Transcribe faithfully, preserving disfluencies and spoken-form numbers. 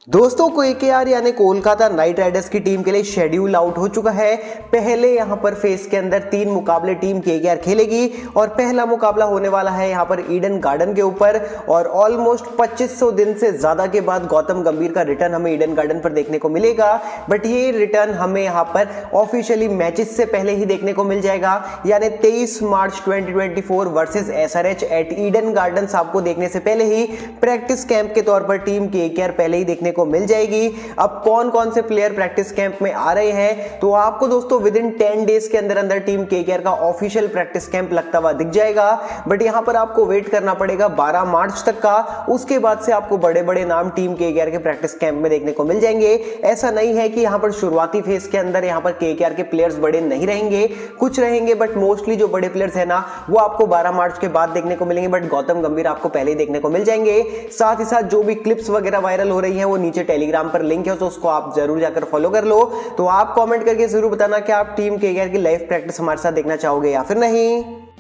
दोस्तों केकेआर यानी Kolkata Knight Riders की टीम के लिए शेड्यूल आउट हो चुका है। पहले यहां पर फेज के अंदर तीन मुकाबले टीम केकेआर खेलेगी और पहला मुकाबला होने वाला है यहां पर ईडन गार्डन के ऊपर। और ऑलमोस्ट पच्चीस सौ दिन से ज्यादा के बाद गौतम गंभीर का रिटर्न हमें ईडन गार्डन पर देखने को मिलेगा। बट ये रिटर्न हमें यहां पर ऑफिशियली मैचेस से पहले ही देखने को मिल जाएगा, यानी तेईस मार्च दो हज़ार चौबीस versus SRH at Eden Gardens आपको देखने से पहले ही प्रैक्टिस कैंप के तौर पर टीम केकेआर पहले ही देखने को मिल जाएगी। अब कौन कौन से प्लेयर प्रैक्टिस कैंप में आ रहे हैं, तो आपको दोस्तों विद इन टेन डेज के अंदर अंदर टीम केकेआर का ऑफिशियल प्रैक्टिस कैंप लगता हुआ दिख जाएगा। बट यहां पर आपको वेट करना पड़ेगा बारह मार्च तक का। उसके बाद से आपको बड़े बड़े नाम टीम केकेआर के प्रैक्टिस कैंप में देखने को मिल जाएंगे। ऐसा नहीं है कि यहां पर शुरुआती फेज के अंदर यहां पर केकेआर के प्लेयर्स बड़े नहीं रहेंगे, कुछ रहेंगे, बट मोस्टली जो बड़े प्लेयर्स है ना वो आपको बारह मार्च के बाद देखने को मिलेंगे। बट गौतम गंभीर आपको पहले ही देखने को मिल जाएंगे। साथ ही साथ जो भी क्लिप्स वगैरह वायरल हो रही है वो नीचे टेलीग्राम पर लिंक है, तो उसको आप जरूर जाकर फॉलो कर लो। तो आप कमेंट करके जरूर बताना कि आप टीम केकेआर की लाइव प्रैक्टिस हमारे साथ देखना चाहोगे या फिर नहीं।